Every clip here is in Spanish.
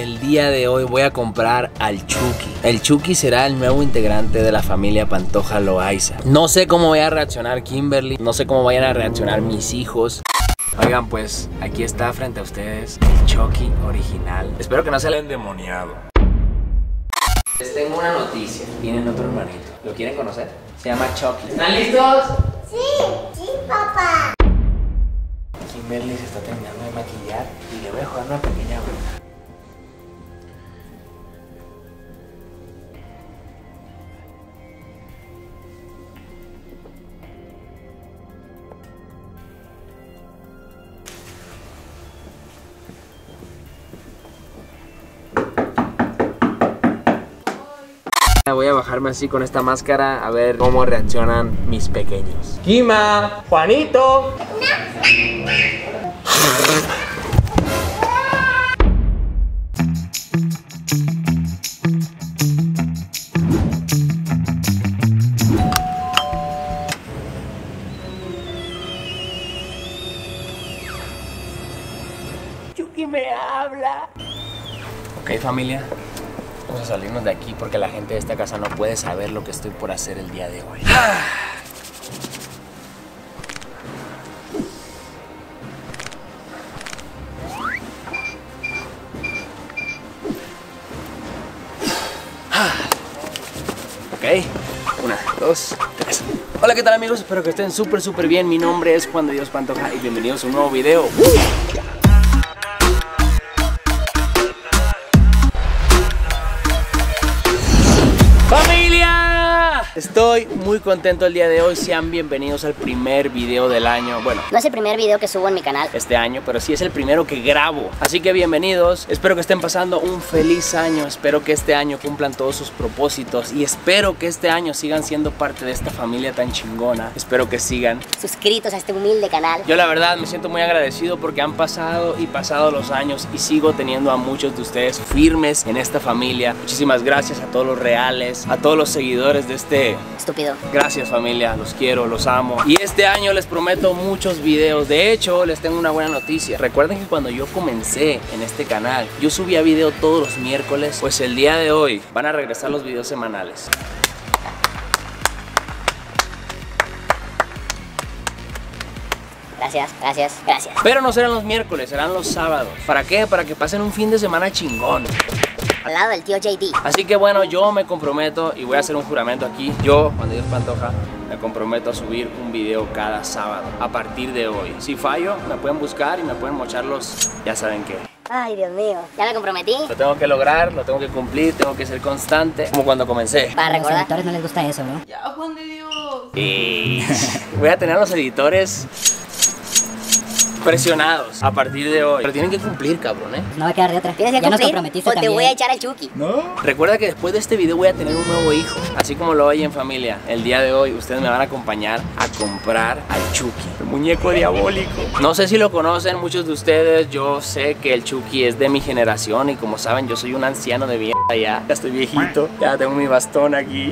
el día de hoy voy a comprar al Chucky. El Chucky será el nuevo integrante de la familia Pantoja Loaiza. No sé cómo vaya a reaccionar Kimberly, no sé cómo vayan a reaccionar mis hijos. Oigan, pues aquí está frente a ustedes el Chucky original. Espero que no sea el endemoniado. Les tengo una noticia. Tienen otro hermanito. ¿Lo quieren conocer? Se llama Chucky. ¿Están listos? Sí, papá. Kimberly se está terminando de maquillar y le voy a jugar una pequeña broma. Voy a bajarme así con esta máscara a ver cómo reaccionan mis pequeños. Kima, Juanito. Chucky me habla. Ok, familia. Vamos a salirnos de aquí porque la gente de esta casa no puede saber lo que estoy por hacer el día de hoy. Ok, 1, 2, 3. Hola, ¿qué tal amigos? Espero que estén súper bien. Mi nombre es Juan de Dios Pantoja y bienvenidos a un nuevo video. ¡Familia! Estoy muy contento el día de hoy. Sean bienvenidos al primer video del año. Bueno, no es el primer video que subo en mi canal este año, pero sí es el primero que grabo. Así que bienvenidos. Espero que estén pasando un feliz año. Espero que este año cumplan todos sus propósitos. Y espero que este año sigan siendo parte de esta familia tan chingona. Espero que sigan suscritos a este humilde canal. Yo la verdad me siento muy agradecido porque han pasado y pasado los años y sigo teniendo a muchos de ustedes firmes en esta familia. Muchísimas gracias a todos los reales, a todos los seguidores de este estúpido. Gracias familia, los quiero, los amo. Y este año les prometo muchos videos. De hecho, les tengo una buena noticia. Recuerden que cuando yo comencé en este canal, yo subía video todos los miércoles. Pues el día de hoy van a regresar los videos semanales. Gracias. Pero no serán los miércoles, serán los sábados. ¿Para qué? Para que pasen un fin de semana chingón al lado del tío JD. Así que bueno, yo me comprometo y voy a hacer un juramento aquí. Yo, Juan de Dios Pantoja, me comprometo a subir un video cada sábado a partir de hoy. Si fallo, me pueden buscar y me pueden mochar los... ya saben qué. Ay, Dios mío, ya me comprometí. Lo tengo que lograr, lo tengo que cumplir, tengo que ser constante, como cuando comencé. Para recordar. A los editores no les gusta eso, ¿no? Ya, Juan de Dios. Y voy a tener a los editores presionados a partir de hoy. Pero tienen que cumplir, cabrón, No va a quedar de otra. Tienes que ya cumplir, nos comprometiste o también. te voy a echar al Chucky. ¿No? Recuerda que después de este video voy a tener un nuevo hijo. Así como lo oyen, familia. El día de hoy ustedes me van a acompañar a comprar al Chucky, el muñeco diabólico. No sé si lo conocen muchos de ustedes. Yo sé que el Chucky es de mi generación y como saben yo soy un anciano de mierda ya. Ya estoy viejito, ya tengo mi bastón aquí.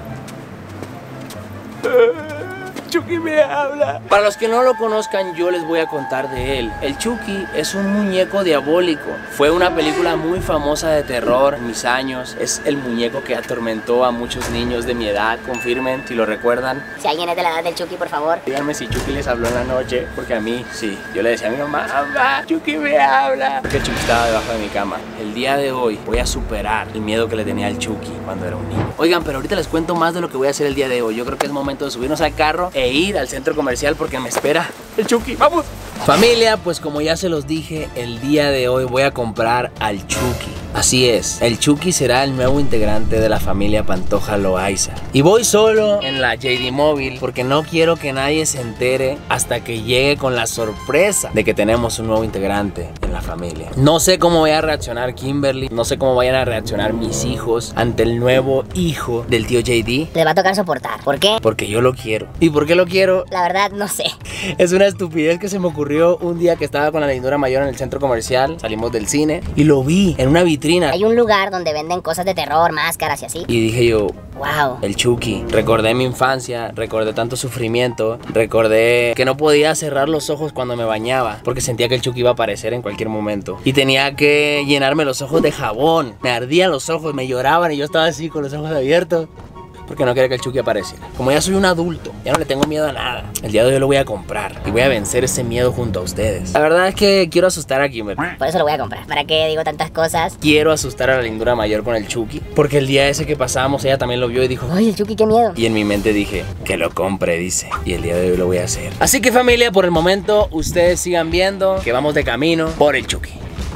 Chucky me habla. Para los que no lo conozcan, yo les voy a contar de él. El Chucky es un muñeco diabólico. Fue una película muy famosa de terror en mis años. Es el muñeco que atormentó a muchos niños de mi edad. Confirmen si lo recuerdan. Si alguien es de la edad del Chucky, por favor, díganme si Chucky les habló en la noche. Porque a mí, sí. Yo le decía a mi mamá, mamá, Chucky me habla. Porque Chucky estaba debajo de mi cama. El día de hoy voy a superar el miedo que le tenía al Chucky cuando era un niño. Oigan, pero ahorita les cuento más de lo que voy a hacer el día de hoy. Yo creo que es momento de subirnos al carro e ir al centro comercial porque me espera el Chucky. ¡Vamos! Familia, pues como ya se los dije, el día de hoy voy a comprar al Chucky. Así es, el Chucky será el nuevo integrante de la familia Pantoja Loaiza. Y voy solo en la JD Móvil porque no quiero que nadie se entere hasta que llegue con la sorpresa de que tenemos un nuevo integrante en la familia. No sé cómo vaya a reaccionar Kimberly, no sé cómo vayan a reaccionar mis hijos ante el nuevo hijo del tío JD. les va a tocar soportar. ¿Por qué? Porque yo lo quiero. ¿Y por qué lo quiero? La verdad, no sé. Es una estupidez que se me ocurrió un día que estaba con la lindura mayor en el centro comercial. Salimos del cine y lo vi en una vitrina. Hay un lugar donde venden cosas de terror, máscaras y así. Y dije yo, wow, el Chucky. Recordé mi infancia, recordé tanto sufrimiento, recordé que no podía cerrar los ojos cuando me bañaba porque sentía que el Chucky iba a aparecer en cualquier cualquier momento. Y tenía que llenarme los ojos de jabón. Me ardían los ojos, me lloraban y yo estaba así con los ojos abiertos. Porque no quería que el Chucky apareciera. Como ya soy un adulto, ya no le tengo miedo a nada. El día de hoy lo voy a comprar y voy a vencer ese miedo junto a ustedes. La verdad es que quiero asustar a Kimberly. Por eso lo voy a comprar. ¿Para qué digo tantas cosas? Quiero asustar a la lindura mayor con el Chucky. Porque el día ese que pasamos, ella también lo vio y dijo: Ay, el Chucky, qué miedo. y en mi mente dije, que lo compre, dice. Y el día de hoy lo voy a hacer. Así que familia, por el momento, ustedes sigan viendo que vamos de camino por el Chucky.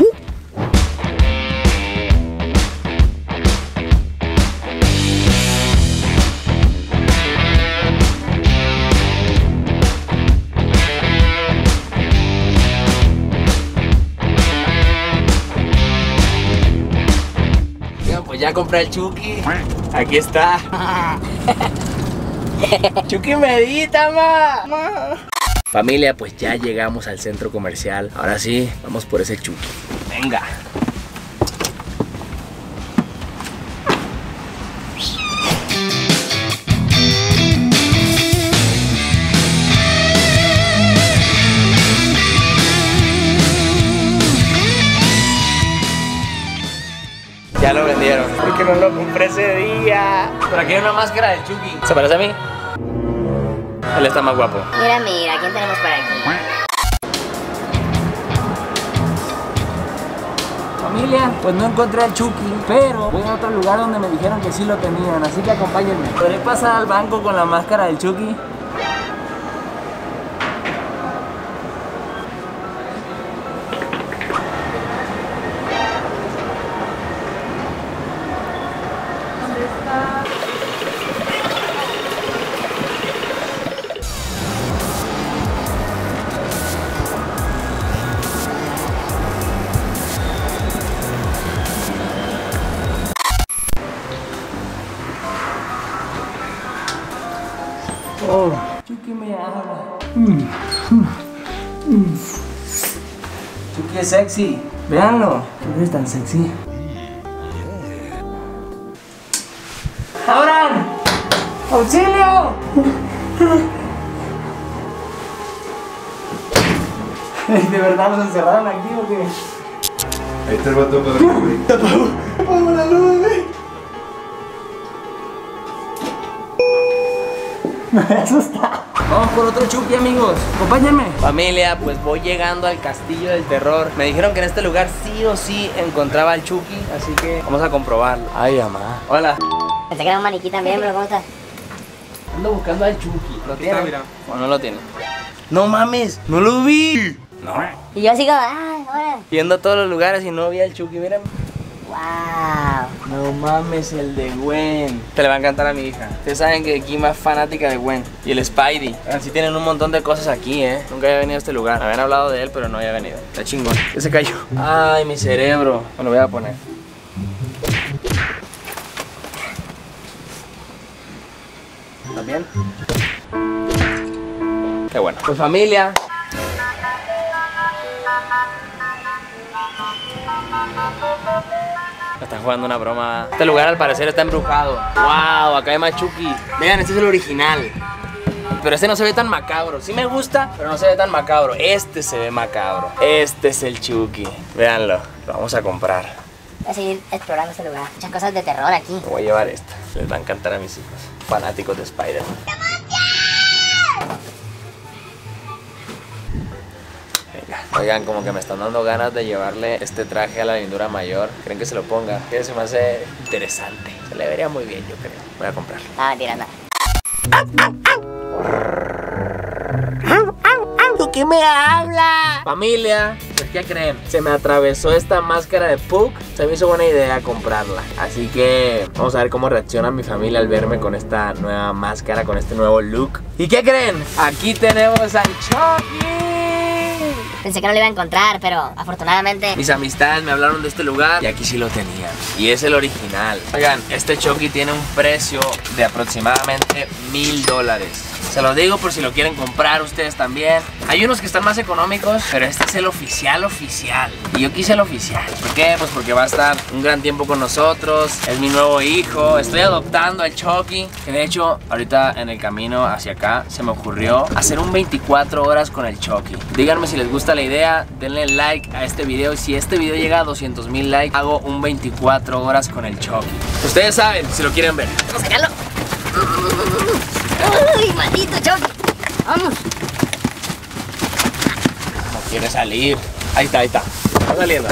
Pues ya compré el Chucky. Aquí está. Chucky medita, ma. Familia, pues ya llegamos al centro comercial. Ahora sí, vamos por ese Chucky. Venga. Ya lo vendieron. Porque no lo compré ese día. Pero aquí hay una máscara del Chucky. ¿Se parece a mí? Él está más guapo. Mira, mira, ¿quién tenemos por aquí? Familia, pues no encontré al Chucky, pero voy a otro lugar donde me dijeron que sí lo tenían, así que acompáñenme. ¿Podré pasar al banco con la máscara del Chucky? Oh, Chucky me habla. Chucky es sexy. Véanlo. ¿Por es tan sexy? ¡Abran! ¡Auxilio! ¿De verdad nos encerraron aquí o qué? Ahí está el vato para que ¡Apagó la luz, güey! Me asusta. Vamos por otro Chucky, amigos. Acompáñenme. Familia, pues voy llegando al castillo del terror. Me dijeron que en este lugar sí o sí encontraba al Chucky, así que vamos a comprobarlo. Ay, mamá. Hola. Pensé que era un maniquí también, pero ¿cómo estás? Ando buscando al Chucky. ¿Lo tiene? mira. ¿O no lo tiene? No mames, no lo vi. No. Y yo así como, ¡ay, ahora! Yendo a todos los lugares y no vi al Chucky, miren. ¡Wow! No mames, el de Gwen. Te le va a encantar a mi hija. Ustedes saben que Kim es fanática de Gwen. Y el Spidey. Así tienen un montón de cosas aquí, Nunca había venido a este lugar. Habían hablado de él, pero no había venido. Está chingón. ¿Qué se cayó? Ay, mi cerebro. Me lo voy a poner. ¿Estás bien? Qué bueno. Pues familia. Están jugando una broma. Este lugar al parecer está embrujado. Wow, acá hay más Chucky. Vean, este es el original. Pero este no se ve tan macabro. Sí me gusta, pero no se ve tan macabro. Este se ve macabro. Este es el Chucky. Véanlo. Lo vamos a comprar. Voy a seguir explorando este lugar. Muchas cosas de terror aquí. Me voy a llevar esta. Les va a encantar a mis hijos. Fanáticos de Spider-Man. Oigan, como que me están dando ganas de llevarle este traje a la lindura mayor. ¿Creen que se lo ponga? Que se me hace interesante. Se le vería muy bien, yo creo. Voy a comprarlo. No, mentira, no. ¿Qué me habla? Familia, pues ¿qué creen? Se me atravesó esta máscara de Puck. Se me hizo buena idea comprarla. Así que vamos a ver cómo reacciona mi familia al verme con esta nueva máscara, con este nuevo look. ¿Y qué creen? Aquí tenemos al Chucky. Pensé que no lo iba a encontrar, pero afortunadamente... Mis amistades me hablaron de este lugar y aquí sí lo tenían. Y es el original. Oigan, este Chucky tiene un precio de aproximadamente $1000. Se los digo por si lo quieren comprar ustedes también. Hay unos que están más económicos, pero este es el oficial. Y yo quise el oficial. ¿Por qué? Pues porque va a estar un gran tiempo con nosotros. Es mi nuevo hijo. Estoy adoptando al Chucky. Que de hecho, ahorita en el camino hacia acá se me ocurrió hacer un 24 horas con el Chucky. Díganme si les gusta la idea. Denle like a este video. Y si este video llega a 200,000 likes, hago un 24 horas con el Chucky. Ustedes saben si lo quieren ver. Vamos a sacarlo. Uy, maldito Chucky. Vamos. No quiere salir. Ahí está. Está saliendo.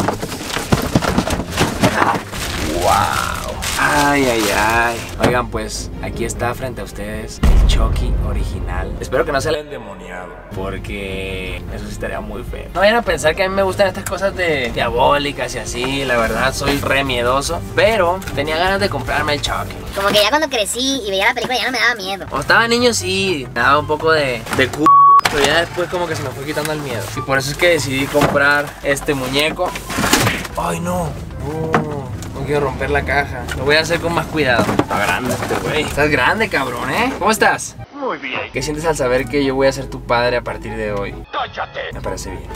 Wow. Ay. Oigan, pues aquí está frente a ustedes el Chucky original. Espero que no sea el endemoniado, porque eso sí estaría muy feo. No vayan a pensar que a mí me gustan estas cosas de diabólicas y así. La verdad, soy re miedoso, pero tenía ganas de comprarme el Chucky. Como que ya cuando crecí y veía la película ya no me daba miedo. Cuando estaba niño sí, me daba un poco de cu... Pero ya después como que se me fue quitando el miedo. Y por eso es que decidí comprar este muñeco. ¡Ay, no! No quiero romper la caja. Lo voy a hacer con más cuidado. Está grande este güey. Estás grande, cabrón, ¿eh? ¿Cómo estás? Muy bien. ¿Qué sientes al saber que yo voy a ser tu padre a partir de hoy? ¡Cállate! Me parece bien.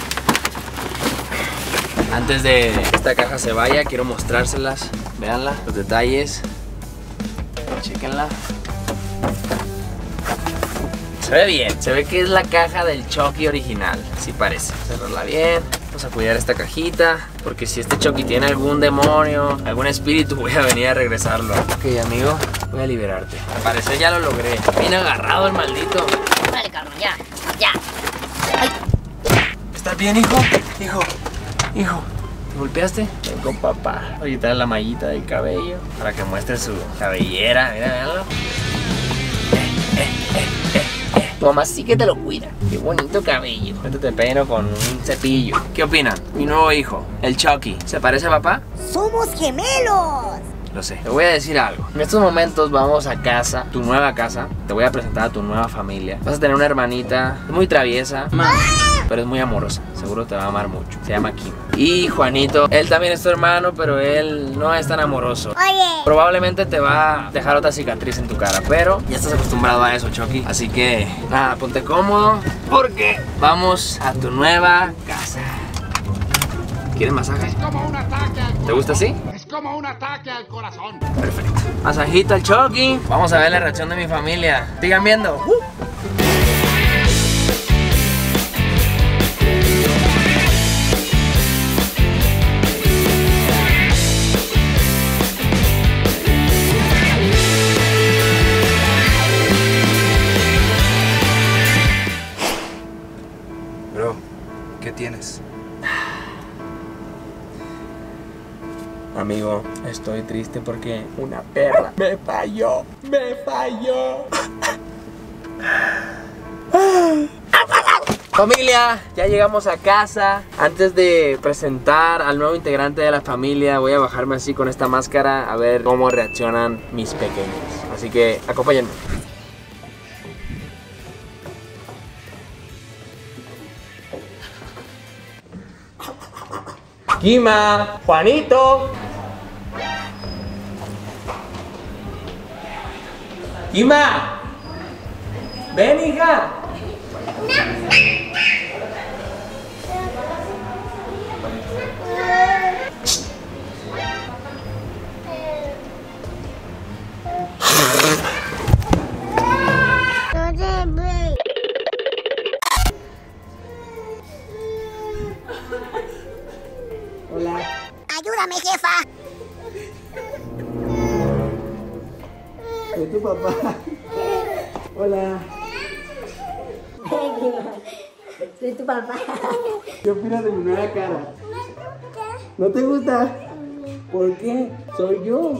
Antes de que esta caja se vaya, quiero mostrárselas. Véanla, los detalles. Chéquenla. Se ve bien, se ve que es la caja del Chucky original. Así parece. Cerrarla bien. Vamos a cuidar esta cajita, porque si este Chucky tiene algún demonio, algún espíritu, voy a venir a regresarlo. Ok, amigo, voy a liberarte. Al parecer ya lo logré. Bien agarrado el maldito. Dale, cabrón, ya. Ay. ¿Estás bien, hijo? Hijo. ¿Te golpeaste? Ven con papá. Voy a quitar la mallita del cabello para que muestre su cabellera. Mira, véanlo. Tu mamá sí que te lo cuida. Qué bonito cabello. Ahorita te peino con un cepillo. ¿Qué opinan? Mi nuevo hijo, el Chucky. ¿Se parece a papá? ¡Somos gemelos! Lo sé. Te voy a decir algo. En estos momentos vamos a casa, tu nueva casa. Te voy a presentar a tu nueva familia. Vas a tener una hermanita. Es muy traviesa, pero es muy amorosa. Seguro te va a amar mucho. Se llama Kim. Y Juanito, él también es tu hermano, pero él no es tan amoroso. Oye. Probablemente te va a dejar otra cicatriz en tu cara, pero ya estás acostumbrado a eso, Chucky. Así que, nada, ponte cómodo, porque vamos a tu nueva casa. ¿Quieres masaje? Es como un ataque al corazón. ¿Te gusta así? Es como un ataque al corazón. Perfecto. Masajito al Chucky. Vamos a ver la reacción de mi familia. Sigan viendo. Bro, ¿qué tienes? Amigo, estoy triste porque una perra me falló. Familia, ya llegamos a casa. Antes de presentar al nuevo integrante de la familia, voy a bajarme así con esta máscara a ver cómo reaccionan mis pequeños. Así que acompáñenme. Kima, Juanito. Kima, ven, hija. Hola. Ayúdame, jefa. Soy tu papá. Hola. Soy tu papá. ¿Qué opinas de mi nueva cara? ¿No te gusta? ¿Por qué? Soy yo.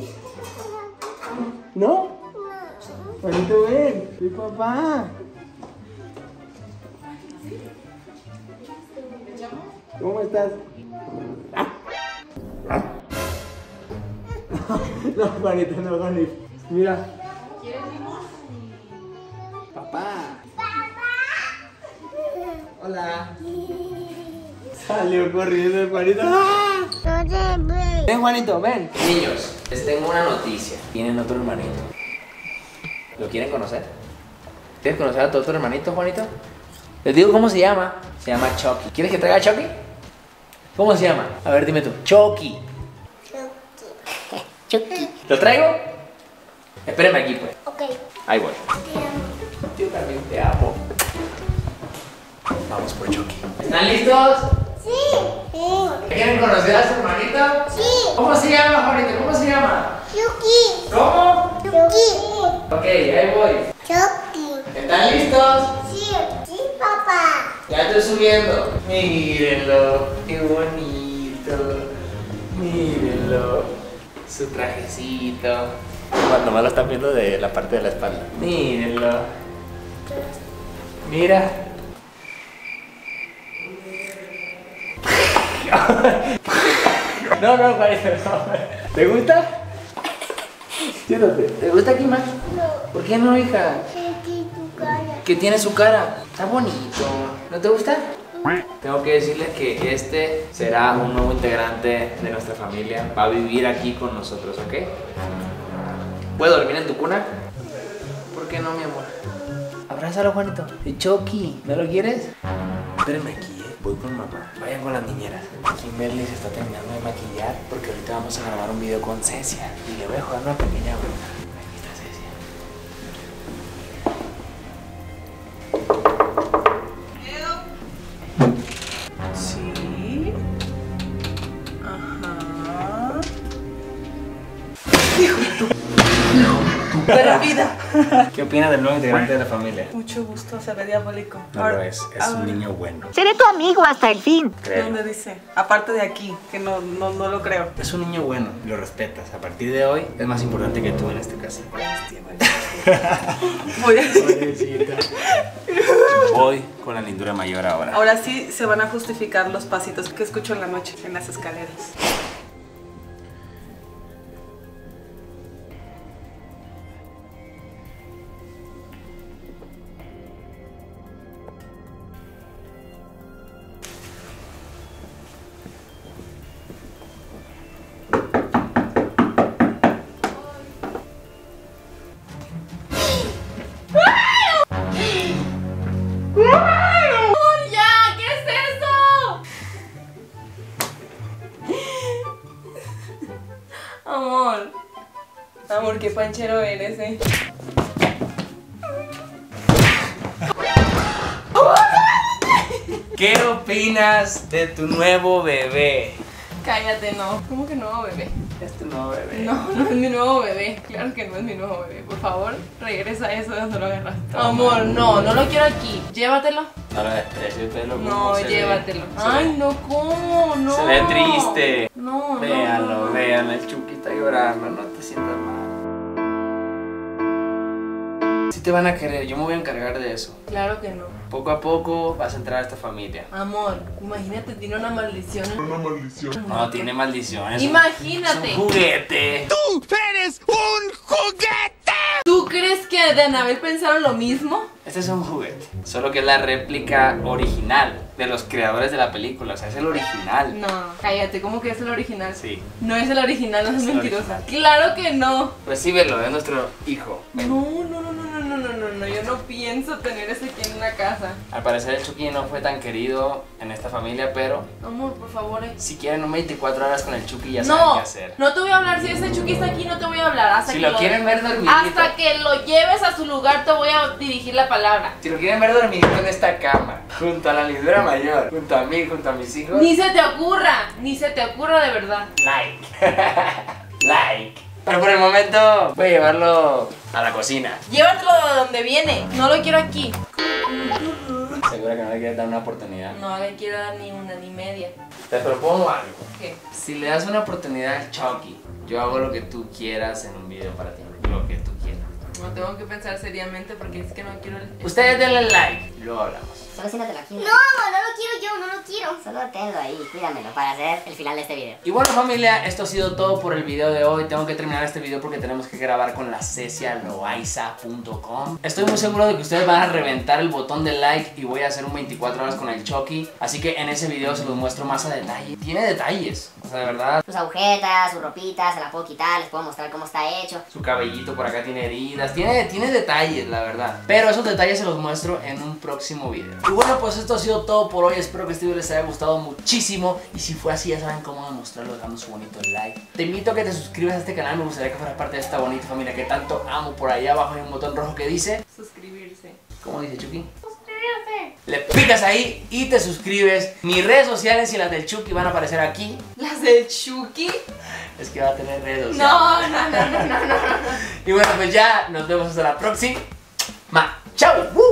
¿No? Juanito, ven. Soy papá. ¿Cómo estás? No, Juanito, no, Juanito. Mira. Papá. Hola. Salió corriendo el Juanito. ¡Ah! Ven, Juanito, ven. Niños, les tengo una noticia. Tienen otro hermanito. ¿Lo quieren conocer? ¿Quieres conocer a tu otro hermanito, Juanito? Les digo cómo se llama. Se llama Chucky. ¿Quieres que traiga a Chucky? ¿Cómo se llama? A ver, dime tú. Chucky. Chucky. ¿Lo traigo? Espérame aquí, pues. Ok. Ahí voy. Yo también te amo. Vamos por Chucky. ¿Están listos? Sí. ¿Quieren conocer a su hermanito? Sí. ¿Cómo se llama, Juanito? ¿Cómo se llama? Chucky. ¿Cómo? Chucky. Ok, ahí voy. Chucky. ¿Están listos? Sí. Sí, papá. Ya estoy subiendo. Mírenlo, qué bonito. Mírenlo. Su trajecito. Nomás lo están viendo de la parte de la espalda. Mírenlo. Mira. No, Juanito, no. ¿Te gusta? Siéntate. ¿Te gusta aquí más? No. ¿Por qué no, hija? Sentí tu cara. ¿Qué tiene su cara? Está bonito. ¿No te gusta? Tengo que decirles que este será un nuevo integrante de nuestra familia. Va a vivir aquí con nosotros, ¿ok? ¿Puedo dormir en tu cuna? ¿Por qué no, mi amor? Abrázalo, Juanito. Chucky, ¿no lo quieres? Espérenme aquí, voy con mamá. Vayan con las niñeras. Kimberly se está terminando de maquillar porque ahorita vamos a grabar un video con Cecia. Y le voy a jugar una pequeña broma. Aquí está Cecia. Sí. Ajá. ¡Buena vida! ¿Qué opinas del nuevo integrante de la familia? Mucho gusto, se ve diabólico. No lo es un niño bueno. Seré tu amigo hasta el fin. ¿Dónde dice? Aparte de aquí, que no lo creo. Es un niño bueno, lo respetas. A partir de hoy es más importante que tú en esta casa. Voy a... Voy con la lindura mayor ahora. Ahora sí se van a justificar los pasitos que escucho en la noche en las escaleras. ¡Ya! ¿Qué es eso? Amor, qué panchero eres, ¿Qué opinas de tu nuevo bebé? Cállate, no. ¿Cómo que nuevo bebé? Es tu nuevo bebé. No, no es mi nuevo bebé. Claro que no es mi nuevo bebé. Por favor, regresa eso de donde lo agarraste. Amor, no lo quiero aquí. Llévatelo. No lo desprecio, pero No, llévatelo. Ay, no, ¿cómo? No. Se ve triste. No, Véanlo, no. véanlo. El Chucky está llorando. No te sientas mal. Sí te van a querer. Yo me voy a encargar de eso. Claro que no. Poco a poco vas a entrar a esta familia. Amor, imagínate, tiene una maldición. No, tiene maldiciones. Imagínate. Es un juguete. ¿Tú crees que de Anabel pensaron lo mismo? Este es un juguete. Solo que es la réplica original de los creadores de la película. O sea, es el original. No, cállate, ¿cómo que es el original? Sí. No es el original, no Es es el mentirosa. Claro que no. Pues sí, velo, es nuestro hijo. Ven. No, yo no pienso tener ese aquí en una casa. Al parecer el Chucky no fue tan querido en esta familia, pero Amor, por favor. si quieren un 24 horas con el Chucky ya saben No, qué hacer. no te voy a hablar. Si ese Chucky está aquí, no te voy a hablar. Hasta Si que lo quieren ver dormidito. Hasta que lo lleves a su lugar, te voy a dirigir la palabra. Si lo quieren ver dormidito en esta cama, junto a la lindura mayor, junto a mí, junto a mis hijos. Ni se te ocurra de verdad. Like. Like. Pero por el momento voy a llevarlo a la cocina. Llévatelo de donde viene. No lo quiero aquí. Segura que no le quieres dar una oportunidad. No le quiero dar ni una ni media. Te propongo algo. ¿Qué? Si le das una oportunidad al Chucky, yo hago lo que tú quieras en un video para ti. Lo que tú quieras. No tengo que pensar seriamente porque es que no quiero el... Ustedes denle like, luego hablamos. Solo siéntatelo aquí. No, no lo quiero yo, no lo quiero. Solo tenlo ahí, cuídamelo para hacer el final de este video. Y bueno, familia, esto ha sido todo por el video de hoy. Tengo que terminar este video porque tenemos que grabar con la cecialoaiza.com. Estoy muy seguro de que ustedes van a reventar el botón de like y voy a hacer un 24 horas con el Chucky. Así que en ese video se los muestro más a detalle. Tiene detalles, o sea, de verdad. Sus agujetas, sus ropitas, se las puedo quitar, les puedo mostrar cómo está hecho. Su cabellito por acá tiene heridas. bonitas, tiene detalles, la verdad. Pero esos detalles se los muestro en un próximo video. Y bueno, pues esto ha sido todo por hoy. Espero que este video les haya gustado muchísimo. Y si fue así, ya saben cómo demostrarlo dejando su bonito like. Te invito a que te suscribas a este canal. Me gustaría que fueras parte de esta bonita familia que tanto amo. Por allá abajo hay un botón rojo que dice Suscribirse. ¿cómo dice Chucky? Suscríbete. Le picas ahí y te suscribes. Mis redes sociales y las del Chucky van a aparecer aquí. ¿Las del Chucky? Es que va a tener redes sociales. No. Y bueno, pues ya nos vemos hasta la próxima. Chao.